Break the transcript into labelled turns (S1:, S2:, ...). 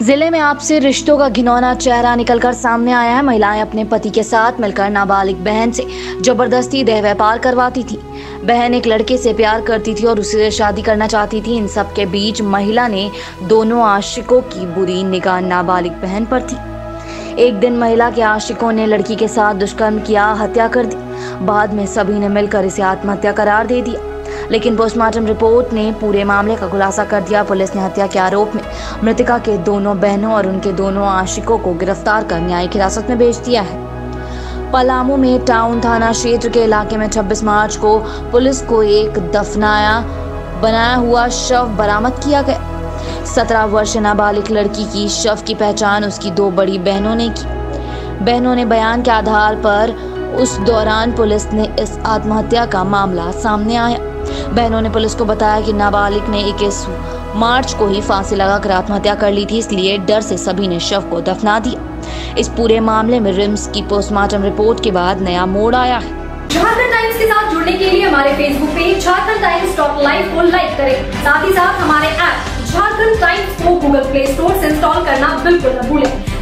S1: जिले में आपसी रिश्तों का घिनौना चेहरा निकलकर सामने आया है। महिलाएं अपने पति के साथ मिलकर नाबालिग बहन से जबरदस्ती देह व्यापार करवाती थी। बहन एक लड़के से प्यार करती थी और उससे शादी करना चाहती थी। इन सब के बीच महिला ने दोनों आशिकों की बुरी निगाह नाबालिग बहन पर थी। एक दिन महिला के आशिकों ने लड़की के साथ दुष्कर्म किया, हत्या कर दी। बाद में सभी ने मिलकर इसे आत्महत्या करार दे दिया, लेकिन पोस्टमार्टम रिपोर्ट ने पूरे मामले का खुलासा कर दिया। पुलिस ने हत्या के आरोप में मृतका के दोनों बहनों और उनके दोनों आशिकों को गिरफ्तार कर न्यायिक हिरासत में भेज दिया है। पलामू में टाउन थाना क्षेत्र के इलाके में 26 मार्च को पुलिस को एक दफनाया बनाया हुआ शव बरामद किया गया। 17 वर्षीय नाबालिग लड़की की शव की पहचान उसकी 2 बड़ी बहनों ने की। बहनों ने बयान के आधार पर उस दौरान पुलिस ने इस आत्महत्या का मामला सामने आया। बहनों ने पुलिस को बताया कि नाबालिग ने 21 मार्च को ही फांसी लगाकर आत्महत्या कर ली थी, इसलिए डर से सभी ने शव को दफना दिया। इस पूरे मामले में रिम्स की पोस्टमार्टम रिपोर्ट के बाद नया मोड़ आया है।
S2: झारखंड टाइम्स के साथ जुड़ने के लिए हमारे Facebook page Jharkhand times top live को लाइक करें। साथ ही साथ हमारे ऐप झारखंड टाइम्स को गूगल प्ले स्टोर से इंस्टॉल करना बिल्कुल न भूलें।